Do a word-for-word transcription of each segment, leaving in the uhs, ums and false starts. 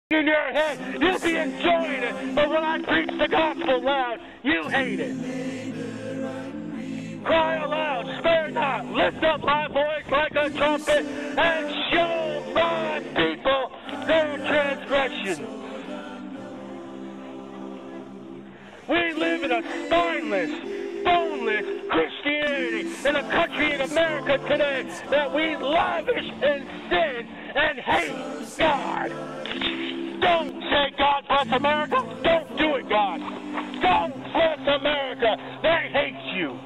in your head. You'll be enjoying it. But when I preach the gospel loud, you hate it. Cry aloud, spare not, lift up my voice like a trumpet, and show my people their transgression. We live in a spineless, boneless Christianity in a country in America today that we lavish in sin and hate God. Don't say God bless America. Don't do it, God. Don't bless America. They hate you.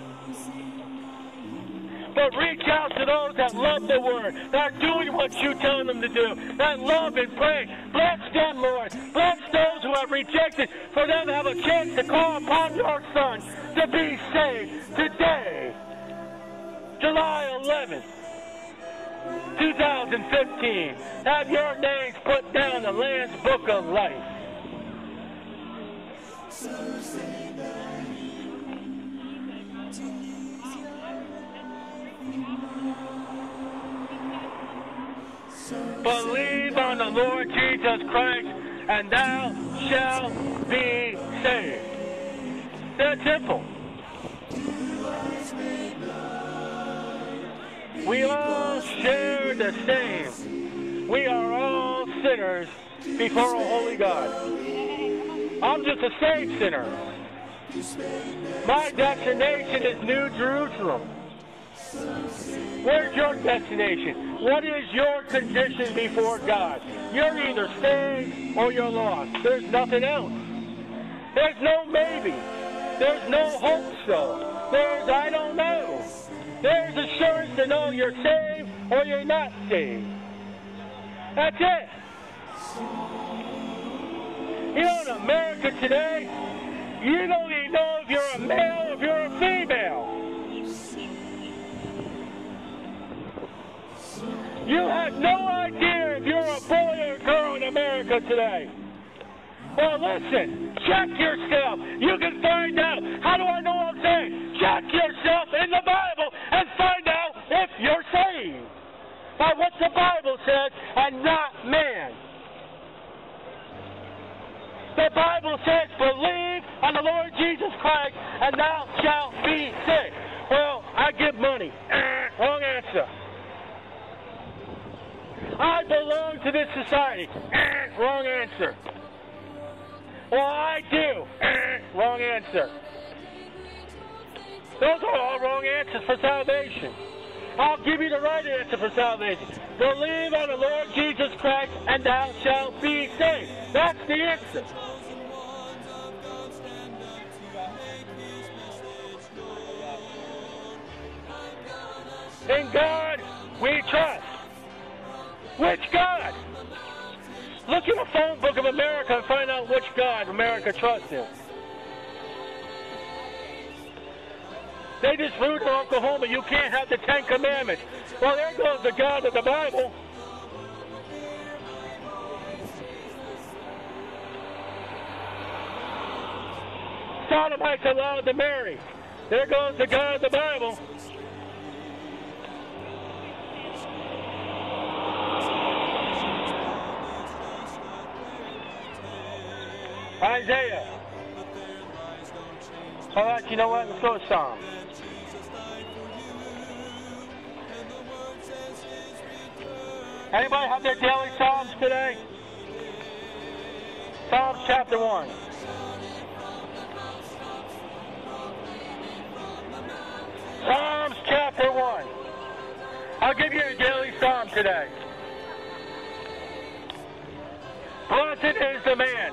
But reach out to those that love the word, that are doing what you tell them to do, that love and pray. Bless them, Lord. Bless those who have rejected, for them to have a chance to call upon your Son to be saved today, July eleventh, two thousand fifteen. Have your names put down in the Lamb's Book of Life. Believe on the Lord Jesus Christ, and thou shalt be saved. That's simple. We all share the same. We are all sinners before a holy God. I'm just a saved sinner. My destination is New Jerusalem. Where's your destination? What is your condition before God? You're either saved or you're lost. There's nothing else. There's no maybe. There's no hope so. There's I don't know. There's assurance to know you're saved or you're not saved. That's it. You know, in America today, you don't even know if you're a male or if you're a female. You have no idea if you're a boy or a girl in America today. Well, listen, check yourself. You can find out. How do I know what I'm saying? Check yourself in the Bible and find out if you're saved by what the Bible says and not man. The Bible says, believe on the Lord Jesus Christ and thou shalt be saved. Well, I give money. Wrong answer. I belong to this society. Wrong answer. Well, I do. Wrong answer. Those are all wrong answers for salvation. I'll give you the right answer for salvation. Believe on the Lord Jesus Christ and thou shalt be saved. That's the answer. In God we trust. Which God? Look in the phone book of America and find out which God America trusts in. They just ruled in Oklahoma, you can't have the Ten Commandments. Well, there goes the God of the Bible. Sodomites allowed to marry. There goes the God of the Bible. Isaiah. All right, you know what? Let's go to Psalms. Anybody have their daily Psalms today? Psalms chapter one. Psalms chapter one. I'll give you a daily Psalm today. Blessed is the man.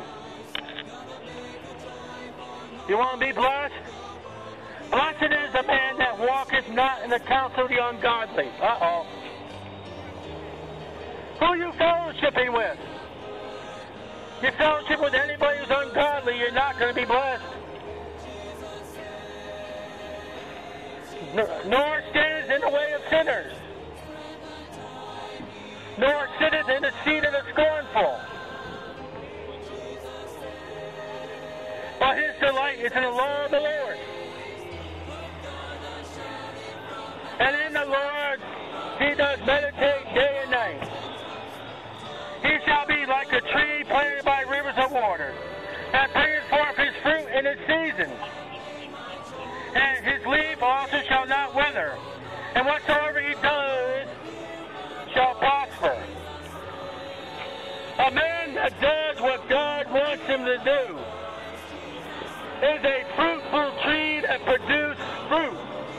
You want to be blessed? Blessed is the man that walketh not in the counsel of the ungodly. Uh-oh. Who are you fellowshipping with? You fellowship with anybody who's ungodly, you're not going to be blessed. Nor standeth in the way of sinners, nor sitteth in the seat of the scornful. But his delight is in the law of the Lord. And in the Lord he does meditate day and night. He shall be like a tree planted by rivers of water, that bringeth forth his fruit in its season. And his leaf also shall not wither, and whatsoever he does shall prosper. A man that does what God wants him to do is a fruitful tree that produces fruit.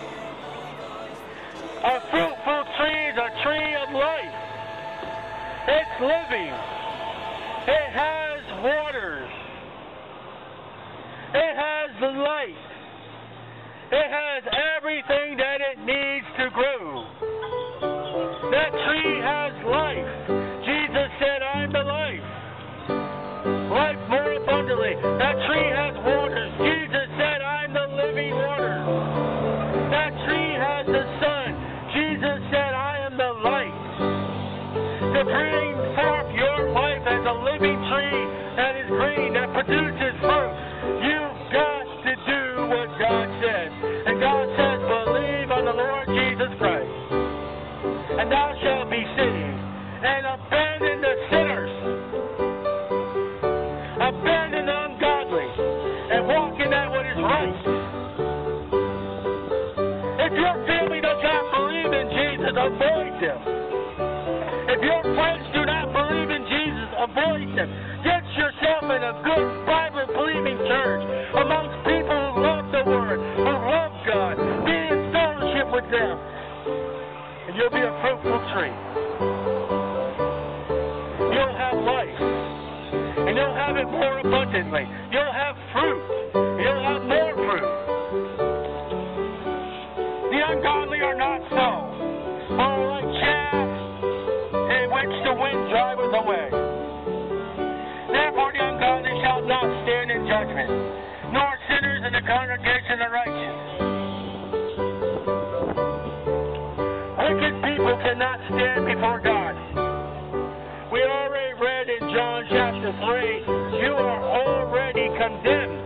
A fruitful tree is a tree of life. It's living. It has waters. It has the light. It has everything that it needs to grow. That tree has life. Jesus said, I'm the life. Life more abundantly. That tree has waters. Jesus said, I'm the living water. That tree has the sun. Jesus said, I am the light. To bring forth your life as a living tree that is green, that produces fruit, you've got to do what God says. And God says, believe on the Lord Jesus Christ, and thou shalt be saved. And abandon the sinners, abandon the ungodly, and walk in that what is right. If your family does not believe in Jesus, avoid them. If your friends do not believe in Jesus, avoid them. Get yourself in a good Bible-believing church amongst people who love the Word, who love God. Be in fellowship with them, and you'll be a fruitful tree. You'll have life, and you'll have it more abundantly. You'll have fruit. You'll have more fruit. The ungodly are not so, but like chaff in which the wind driveth away. Therefore the ungodly shall not stand in judgment, nor sinners in the congregation of righteous. Wicked people cannot stand before God. We already read in John chapter three, you are already condemned.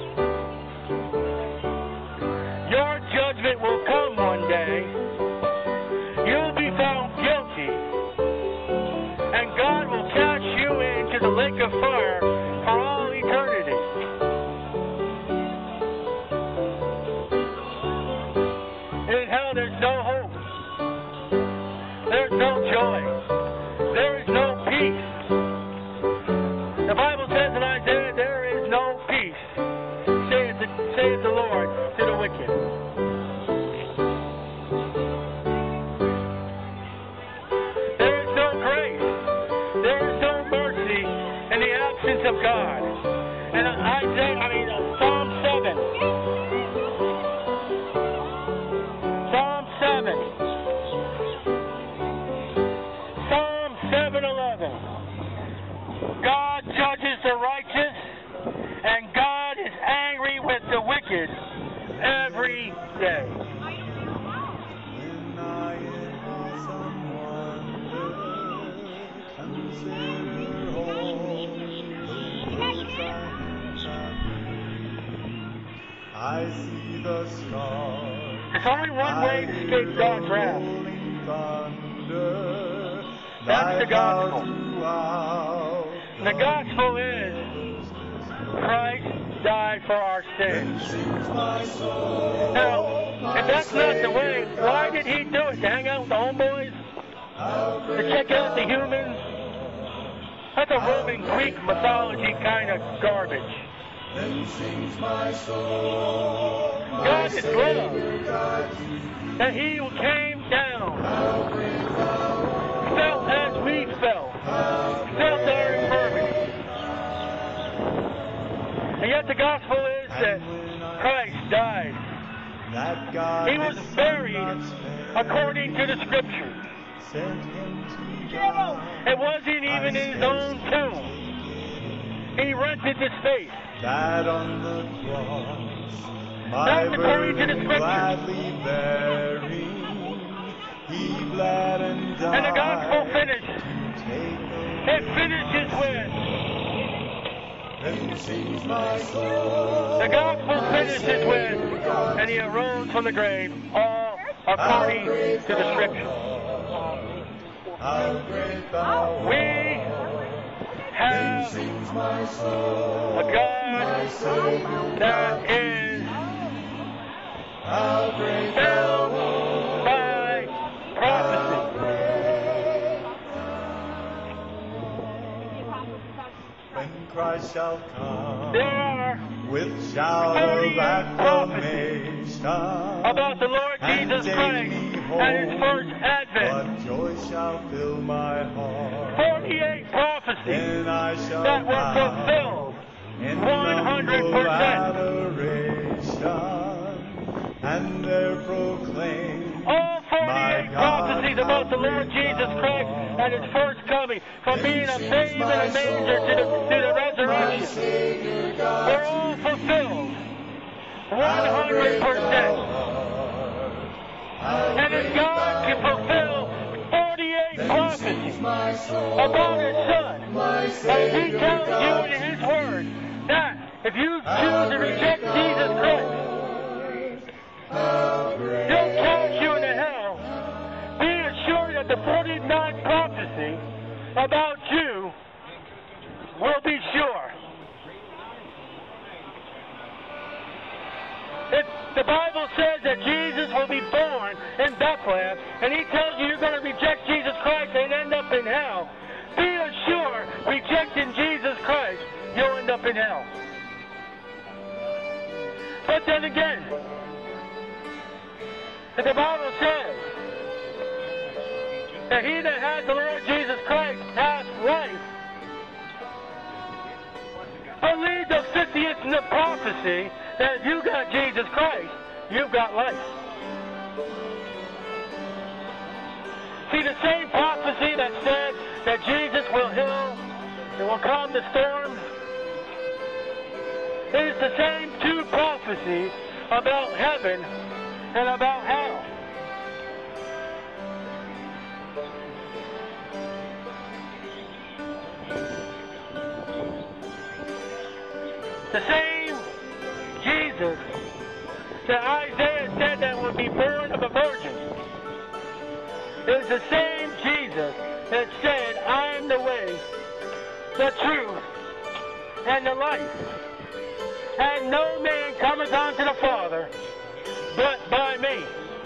Your judgment will come one day. You'll be found guilty, and God will cast you into the lake of fire for all eternity. In hell there's no hope. There's no joy. There is no peace. The Bible says in Isaiah, there is no peace, saith the, saith the Lord to the wicked. There is no grace. There is no mercy in the absence of God. And Isaiah, I mean, Psalm seven. Psalm seven. seven eleven. God judges the righteous, and God is angry with the wicked every day. When I in awesome wonder consider all the works thy hands have made, I see the stars. There's only one way to escape God's wrath. That's the gospel. And the gospel is Christ died for our sins. Now, if that's not the way, why did he do it? To hang out with the homeboys? To check out the humans? That's a Roman Greek mythology kind of garbage. God is love. That he came down, felt as we felt, felt our infirmities. And yet the gospel is that Christ died. He was buried according to the scriptures. It wasn't even in his own tomb. He rented the space. Died on the cross. That's according to the scriptures. Bearing, he bled and died. And the gospel finished. It finishes with. The gospel finishes with, and he arose from the grave, all according to the scripture. We have sings my soul, a God my Savior, that is how great filled thou art, by prophecy. when Christ shall come There are with shout of forty-eight acclamation about the Lord and Jesus take Christ me and His first home, advent. what joy shall fill my heart. forty-eight prophecies Then I shall that were bow fulfilled in one hundred humble percent. adoration and there proclaim All forty-eight my God, prophecies about the how Lord great Jesus thou Christ art. and His first coming, from Then being a sings babe in my a manger to the, to the My resurrection, Savior were God all to fulfilled how one hundred great thou percent. art, how And if great God can thou fulfill forty-eight Then prophecies sings my soul, about His Son, my and He Savior tells God you in His Word that if you choose to reject Jesus Christ, He'll cast you into hell. Be assured that the forty-nine prophecy about you will be sure. If the Bible says that Jesus will be born in Bethlehem, and He tells you you're going to reject Jesus Christ and end up in hell, be assured, rejecting Jesus Christ, you'll end up in hell. But then again, if the Bible says that he that has the Lord Jesus Christ has life, believe the fiftieth in the prophecy that if you got Jesus Christ, you've got life. See, the same prophecy that said that Jesus will heal and will calm the storm, it is the same two prophecies about heaven and about hell. The same Jesus that Isaiah said that would be born of a virgin is the same Jesus that said, I am the way, the truth, and the life. And no man cometh unto the Father but by me.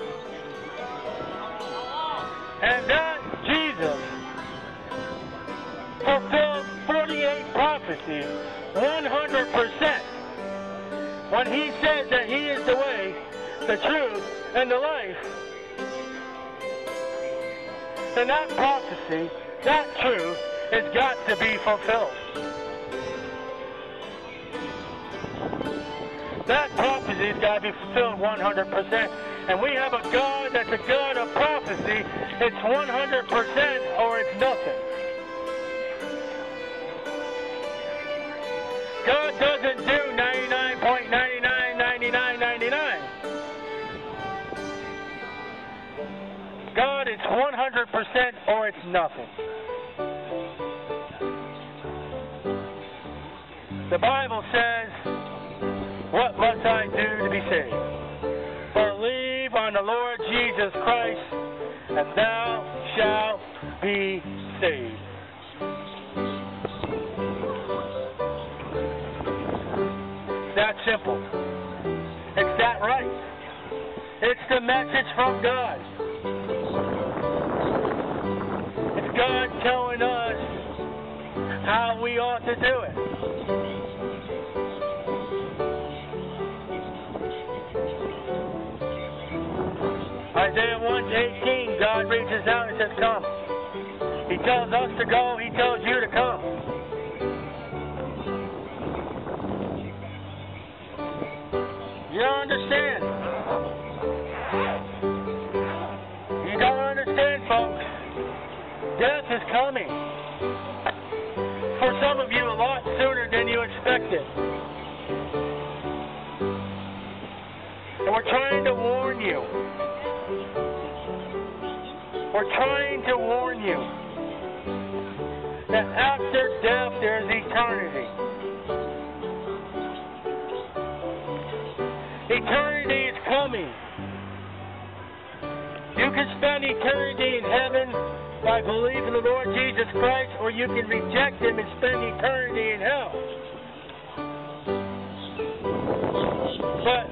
And that Jesus fulfilled forty-eight prophecies one hundred percent when He says that He is the way, the truth, and the life. And that prophecy, that truth, has got to be fulfilled. That prophecy's got to be fulfilled one hundred percent. And we have a God that's a God of prophecy. It's one hundred percent or it's nothing. God doesn't do ninety-nine point nine nine nine nine nine nine. God is one hundred percent or it's nothing. The Bible says, what must I do to be saved? Believe on the Lord Jesus Christ, and thou shalt be saved. It's that simple. It's that right. It's the message from God. It's God telling us how we ought to do it. Isaiah one eighteen, God reaches out and says, come. He tells us to go. He tells you to come. You don't understand. You don't understand, folks. Death is coming. For some of you, a lot sooner than you expected. And we're trying to warn you. We're trying to warn you that after death there's eternity. Eternity is coming. You can spend eternity in heaven by believing in the Lord Jesus Christ, or you can reject Him and spend eternity in hell. But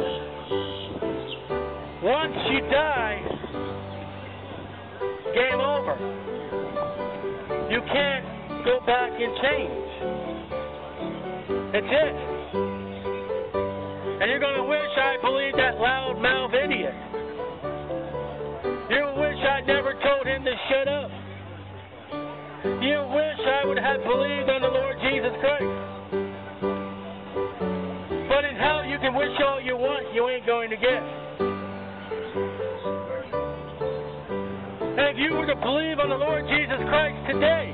once you die, game over. You can't go back and change. That's it. And you're going to wish I believed that loudmouth idiot. You wish I'd never told him to shut up. You wish I would have believed on the Lord Jesus Christ. But in hell, you can wish all you want, you ain't going to get. And if you were to believe on the Lord Jesus Christ today,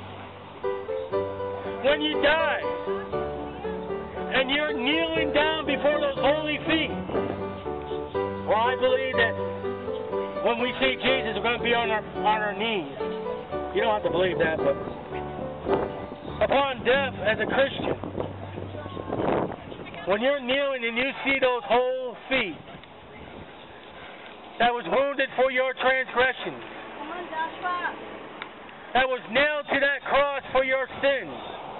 when you die, and you're kneeling down before those holy feet, well, I believe that when we see Jesus, we're going to be on our, on our knees. You don't have to believe that, but upon death as a Christian, when you're kneeling and you see those whole feet that was wounded for your transgressions, that was nailed to that cross for your sins,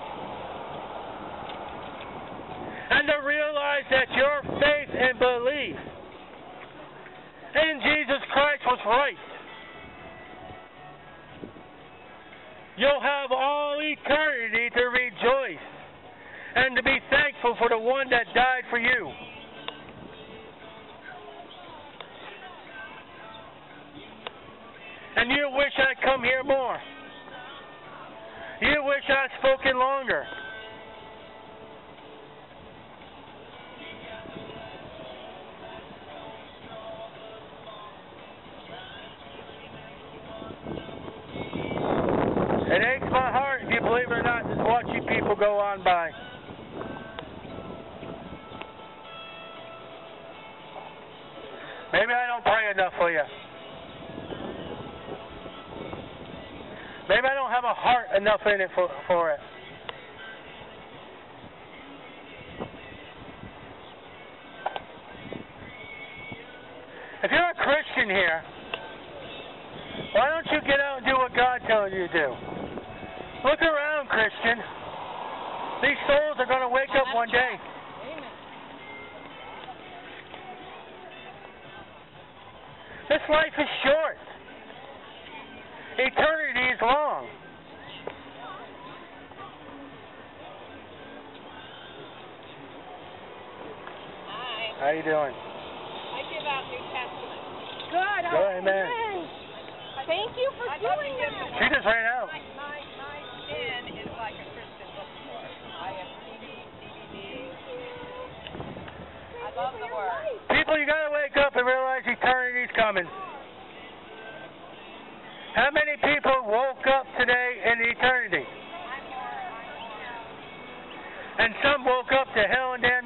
and to realize that your faith and belief in Jesus Christ was right, you'll have all eternity to rejoice and to be thankful for the one that died for you. And you wish I'd come here more. You wish I'd spoken longer. It aches my heart, if you believe it or not, just watching people go on by. Maybe I don't pray enough for you. Maybe I don't have a heart enough in it for, for it. If you're a Christian here, why don't you get out and do what God tells you to do? Look around, Christian. These souls are going to wake up one day. This life is short. Eternity is long. Hi. How you doing? I give out New Testament. Good. Go ahead, man. Thank you for I love doing to give that. She just ran out. My, my, my sin is like a Christian bookstore. I have C Ds, D V Ds. I love the Word. People, you got to wake up and realize eternity's coming. How many people woke up today in eternity? And some woke up to hell and damnation.